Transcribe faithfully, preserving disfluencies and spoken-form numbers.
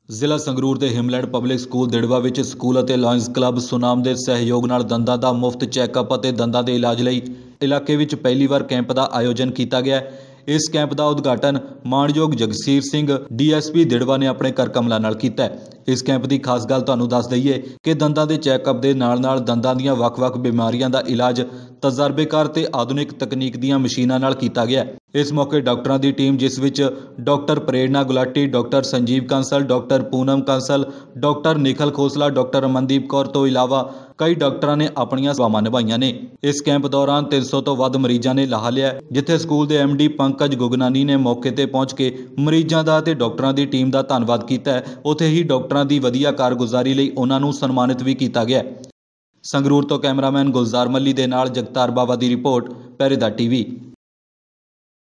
ਜ਼ਿਲ੍ਹਾ ਸੰਗਰੂਰ ਦੇ ਹਿਮਲੈਂਡ public school ਦਿੜਵਾ ਵਿੱਚ ਸਕੂਲ ਅਤੇ ਲਾਇਨਸ ਕਲੱਬ ਸੁਨਾਮ ਦੇ ਸਹਿਯੋਗ ਨਾਲ ਦੰਦਾਂ ਦਾ ਮੁਫਤ ਚੈੱਕਅਪ ਅਤੇ ਦੰਦਾਂ ਦੇ ਇਲਾਜ ਲਈ ਇਲਾਕੇ ਵਿੱਚ ਪਹਿਲੀ ਵਾਰ ਕੈਂਪ ਦਾ ਆਯੋਜਨ ਕੀਤਾ ਗਿਆ। ਇਸ ਕੈਂਪ ਦਾ ਉਦਘਾਟਨ ਮਾਣਯੋਗ Jagsir Singh D S P Dirba ਨੇ ਆਪਣੇ ਕਰ ਕਮਲਾਂ ਨਾਲ ਕੀਤਾ। ਇਸ ਕੈਂਪ ਦੀ ਖਾਸ ਗੱਲ ਤੁਹਾਨੂੰ ਦੱਸ ਦਈਏ ਕਿ ਦੰਦਾਂ ਦੇ ਚੈੱਕਅਪ ਦੇ ਨਾਲ ਨਾਲ ਦੰਦਾਂ ਦੀਆਂ ਵੱਖ-ਵੱਖ ਬਿਮਾਰੀਆਂ ਦਾ ਇਲਾਜ ਤਜਰਬੇਕਾਰ ਤੇ ਆਧੁਨਿਕ ਤਕਨੀਕ ਦੀਆਂ ਮਸ਼ੀਨਾਂ ਨਾਲ ਕੀਤਾ ਗਿਆ। ਇਸ ਮੌਕੇ ਡਾਕਟਰਾਂ ਦੀ ਟੀਮ, ਜਿਸ ਵਿੱਚ doctor Prerna Gulati, doctor Sanjeev Kansal, doctor Poonam Kansal, doctor Nikhil Khosla, doctor Amandeep Kaur ਤੋਂ ਇਲਾਵਾ ਕਈ ਡਾਕਟਰਾਂ ਨੇ ਆਪਣੀਆਂ ਸੇਵਾਵਾਂ ਨਿਭਾਈਆਂ ਨੇ। ਇਸ ਕੈਂਪ ਦੌਰਾਨ ਤਿੰਨ ਸੌ ਤੋਂ ਵੱਧ ਮਰੀਜ਼ਾਂ ਨੇ ਲਾਹਾ ਲਿਆ, ਜਿੱਥੇ ਸਕੂਲ ਦੇ ਐਮ ਡੀ ਪੰਕਜ ਗੁਗਨਾਨੀ ਨੇ ਮੌਕੇ ਤੇ ਪਹੁੰਚ ਕੇ ਮਰੀਜ਼ਾਂ ਦਾ ਅਤੇ ਡਾਕਟਰਾਂ ਦੀ ਟੀਮ ਦਾ ਧੰਨਵਾਦ ਕੀਤਾ। ਉੱਥੇ ਹੀ ਡਾਕਟਰਾਂ ਦੀ ਵਧੀਆ ਕਾਰਗੁਜ਼ਾਰੀ ਲਈ ਉਹਨਾਂ ਨੂੰ ਸਨਮਾਨਿਤ ਵੀ ਕੀਤਾ ਗਿਆ। ਸੰਗਰੂਰ ਤੋਂ ਕੈਮਰਾਮੈਨ ਗੁਲਜ਼ਾਰ ਮੱਲੀ ਦੇ ਨਾਲ ਜਗਤਾਰ ਬਾਵਾ ਦੀ ਰਿਪੋਰਟ, ਪਹਿਰੇਦਾਰ ਟੀਵੀ।